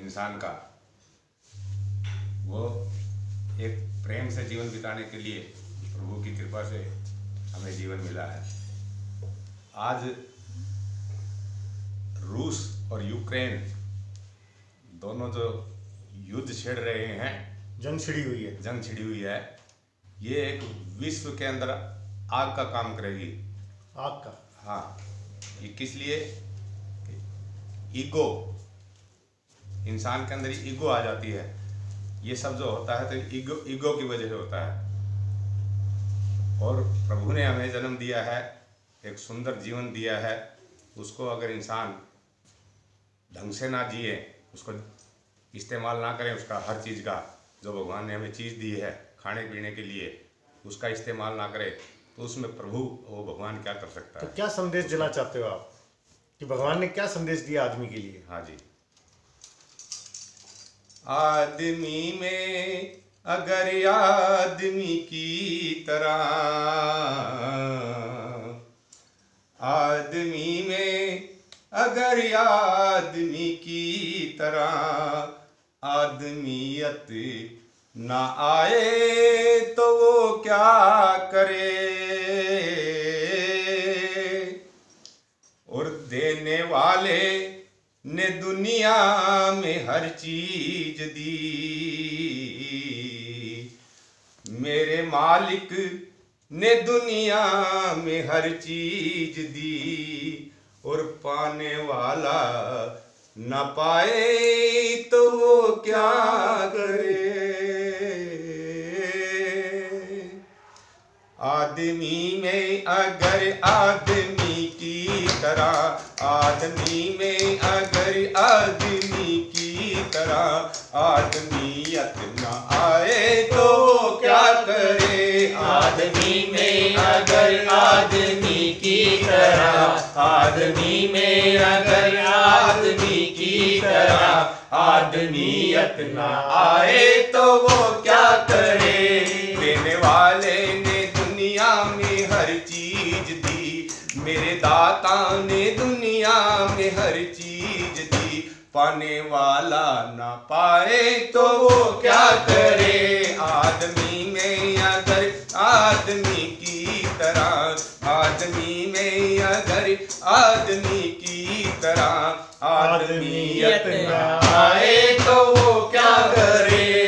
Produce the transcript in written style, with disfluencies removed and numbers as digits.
इंसान का, वो एक प्रेम से जीवन बिताने के लिए प्रभु की कृपा से हमें जीवन मिला है। आज रूस और यूक्रेन दोनों जो युद्ध छेड़ रहे हैं, जंग छिड़ी हुई है, ये एक विश्व के अंदर आग का काम करेगी। आग का? हाँ, ये किस लिए? ईगो, इंसान के अंदर ईगो आ जाती है। ये सब जो होता है तो ईगो की वजह से होता है। और प्रभु ने हमें जन्म दिया है, एक सुंदर जीवन दिया है, उसको अगर इंसान ढंग से ना जिए, उसको इस्तेमाल ना करें, उसका हर चीज़ का जो भगवान ने हमें चीज़ दी है खाने पीने के लिए, उसका इस्तेमाल ना करे तो उसमें प्रभु वो भगवान क्या कर सकता है? तो क्या संदेश देना चाहते हो आप कि भगवान ने क्या संदेश दिया आदमी के लिए? हाँ जी, आदमी में अगर आदमी की तरह, आदमी में अगर आदमी की तरह आदमियत ना आए तो वो क्या करे। और देने वाले ने दुनिया में हर चीज दी, मेरे मालिक ने दुनिया में हर चीज दी। और पाने वाला न पाए तो वो क्या करे। आदमी में अगर आदमी की तरह, आदमी में अगर आदमी की तरह आदमियत न आए तो वो क्या करे। आदमी में अगर आदमी की तरह, आदमी में अगर आदमी की तरह आदमियत न आए तो वो क्या करे। देने वाले ने दुनिया में हर चीज दी, मेरे दाता ने दुनिया में हर चीज दी। पाने वाला ना पाए तो वो क्या करे। आदमी में अगर आदमी की तरह, आदमी में अगर आदमी की तरह आदमियत ना आए तो वो क्या करे।